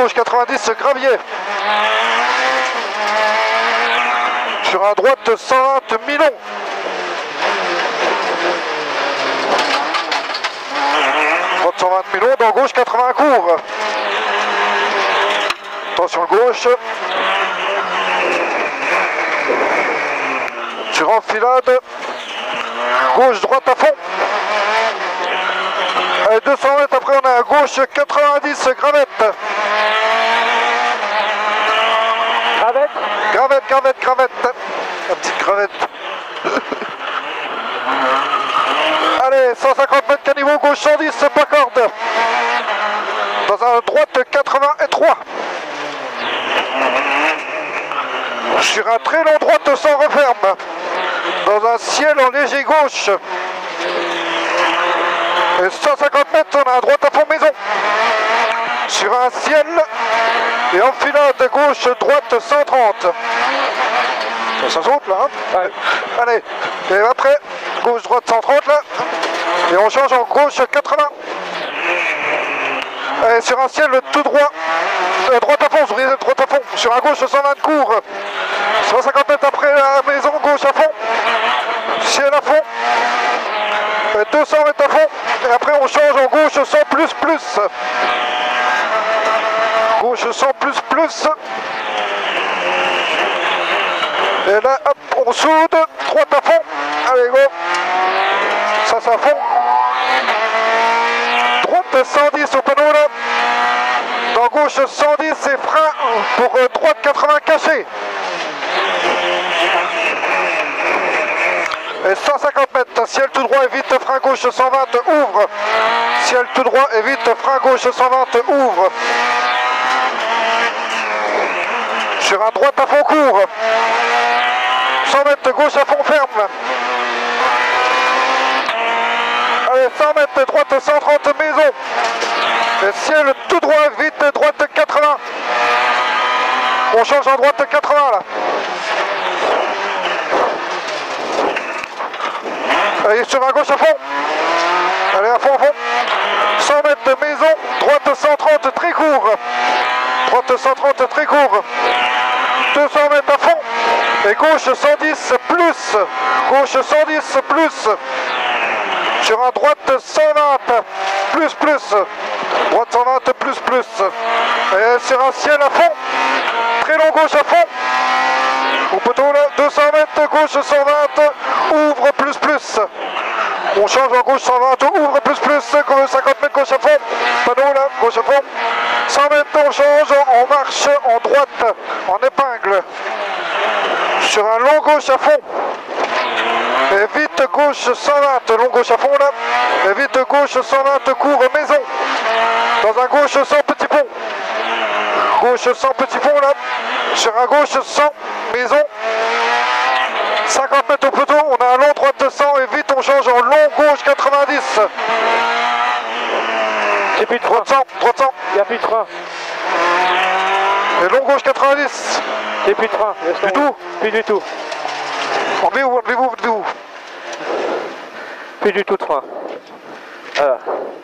gauche 90 gravier. Sur un droite 120 Milon. Droite 120 Milon, dans gauche 80 court. Attention gauche. Sur enfilade. Gauche droite à fond. Allez, 200 mètres après on est à gauche 90 gravette. Gravette. La petite gravette. Allez, 150 mètres caniveau, gauche 110, pas corde. Dans un droite 83. Sur un très long droite sans referme. Dans un ciel en léger gauche. Et 150 mètres, on a un droite à fond maison. Sur un ciel et enfilade gauche droite 130. Ça saute là, hein? Ouais. Allez, et après, gauche droite 130 là. Et on change en gauche 80. Allez, sur un ciel tout droit. Droite à fond, droite à fond. Sur un gauche 120 court. 150 mètres après la maison, gauche à fond. Ciel à fond. 200 mètres à fond. Et après on change en gauche 100 plus. Gauche 100 plus. Et là, hop, on soude. Droite à fond. Allez, go. Ça à fond. Droite 110 au panneau là. Dans gauche 110 et frein pour droite 80 caché. Et 150 mètres, ciel tout droit, évite, frein gauche 120, ouvre. Ciel tout droit, évite, frein gauche 120, ouvre. Sur un droite à fond court. 100 mètres, gauche à fond ferme. Allez, 100 mètres, droite 130 maison. Et ciel tout droit, vite, droite 80. On change en droite 80 là. Allez, sur un gauche à fond. Allez, à fond. 100 mètres de maison, droite 130 très court. Droite 130 très court. 200 mètres à fond. Et gauche 110 plus. Gauche 110 plus. Sur un droite 120 plus. Droite 120 plus. Et sur un ciel à fond. Très long gauche à fond. Au poteau là, 200 mètres, gauche 120, ouvre plus. On change en gauche 120, ouvre plus, 50 mètres gauche à fond, panneau là, gauche à fond. 100 mètres, on change, on marche en droite, en épingle. Sur un long gauche à fond. Et vite gauche 120, long gauche à fond là. Et vite gauche 120, court maison. Dans un gauche 100 petit pont. Gauche 100 petit pont là. Sur un gauche 100 maison. 50 mètres au poteau, on a un long droite 100 et vite on change en long gauche 90. C'est plus de frein. Droite 100. Il n'y a plus de frein. Et long gauche 90. C'est plus de frein. Du tout. Plus du tout. Enlevez-vous. Plus du tout de frein. Voilà.